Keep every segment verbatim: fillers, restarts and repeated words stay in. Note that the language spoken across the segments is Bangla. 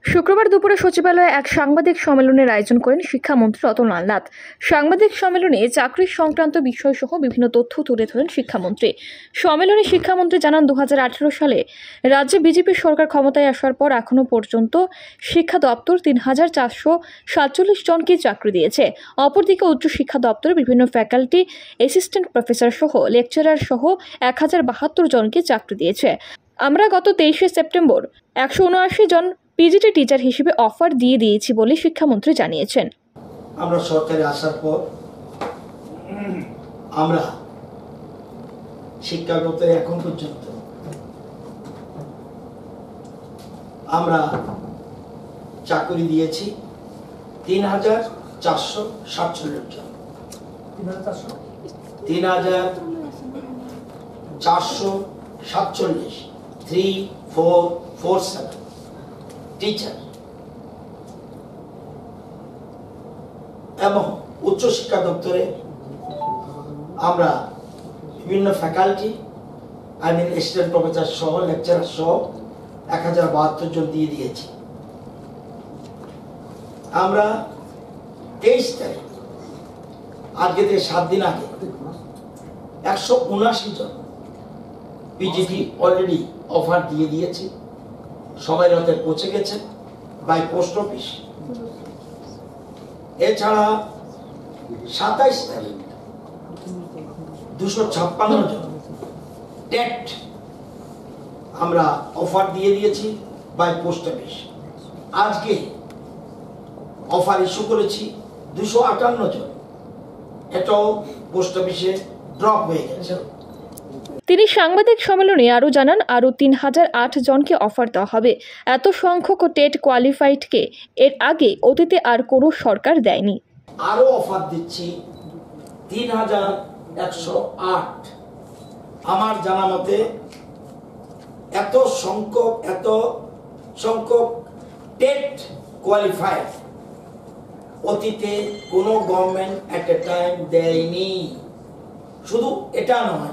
শুক্রবার দুপুরে সচিবালয়ে এক সাংবাদিক সম্মেলনের আয়োজন করেন শিক্ষামন্ত্রী রতনলাল নাথ। সাংবাদিক সম্মেলনে চাকরি সংক্রান্ত বিষয়সহ বিভিন্ন তথ্য তুলে ধরেন শিক্ষামন্ত্রী। সম্মেলনে শিক্ষামন্ত্রী জানান, দু হাজার আঠেরো সালে রাজ্যে বিজেপি সরকার ক্ষমতায় আসার পর এখনো পর্যন্ত শিক্ষা দপ্তর তিন হাজার চারশো সাতচল্লিশ জনকে চাকরি দিয়েছে। অপরদিকে উচ্চ শিক্ষা দপ্তরে বিভিন্ন ফ্যাকাল্টি, অ্যাসিস্ট্যান্ট প্রফেসর সহ লেকচারার সহ এক হাজার বাহাত্তর জনকে চাকরি দিয়েছে। আমরা গত তেইশে সেপ্টেম্বর একশো উনআশি জন পিজিটি টিচার হিসেবে অফার দিয়ে দিয়েছি বলে শিক্ষামন্ত্রী জানিয়েছেন। আমরা সরকারে আসার পর আমরা শিক্ষাগত এখন পর্যন্ত আমরা চাকরি দিয়েছি তিন হাজার চারশো সাতচল্লিশ জন তিন হাজার চারশো সাতচল্লিশ three four four seven teacher এবং উচ্চশিক্ষা দপ্তরে আমরা বিভিন্ন faculty I mean assistant professor সহ লেকচারার সহ এক হাজার বাহাত্তর জন দিয়ে দিয়েছি। আমরা তেইশ তারিখ আজকে থেকে সাত দিন আগে একশো উনআশি জন পিজিটি অলরেডি অফার দিয়ে দিয়েছি। সবাই রাতে পৌঁছে গেছে বাই পোস্ট অফিস। এছাড়া সাতাইশ তারিখ দুশো ছাপ্পান্ন জন টেট আমরা অফার দিয়ে দিয়েছি বাই পোস্ট অফিস। আজকে অফার ইস্যু করেছি দুশো আটান্ন জন, এটাও পোস্ট অফিসে ড্রপ হয়ে গেছে। তিনি সাংবাদিক সম্মেলনে আরও জানান, আরও তিন হাজার আট জনকে অফার দেওয়া হবে। এত সংখ্যক টেট কোয়ালিফাইডকে এর আগে অতীতে আর কোনো সরকার দেয়নি। আরও অফার দিচ্ছি তিন হাজার একশো আট। আমার জানা মতে এত সংখ্যক এত সংখ্যক টেট কোয়ালিফাইড অতীতে কোনো গভর্নমেন্ট এট এ টাইম দেয়নি। শুধু এটা নয়,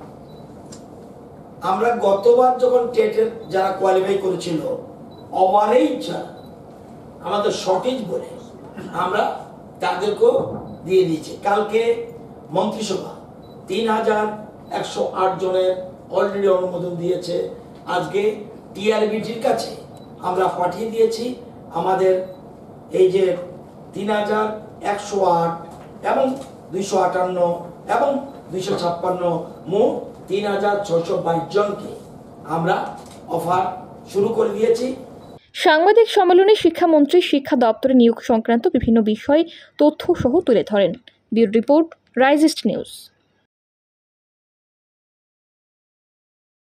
আমরা গতবার যখন টেটের যারা কোয়ালিফাই করেছিল ওভারেজ আমাদের শর্টেজ বলে আমরা তাদেরকেও দিয়ে দিয়েছি। কালকে মন্ত্রিসভা তিন হাজার একশো আট জনের অলরেডি অনুমোদন দিয়েছে। আজকে টিআরবিটির কাছে আমরা পাঠিয়ে দিয়েছি আমাদের এই যে তিন হাজার একশো আট এবং দুইশো আটান্ন এবং দুইশো ছাপ্পান্ন মোট তিন হাজার ছশো বাইশ জনকে আমরা অফার শুরু করে দিয়েছি। সাংবাদিক সম্মেলনে শিক্ষামন্ত্রী শিক্ষা দপ্তরে নিয়োগ সংক্রান্ত বিভিন্ন বিষয় তথ্য সহ তুলে ধরেন। ব্যুরো রিপোর্ট, রাইজিস্ট নিউজ।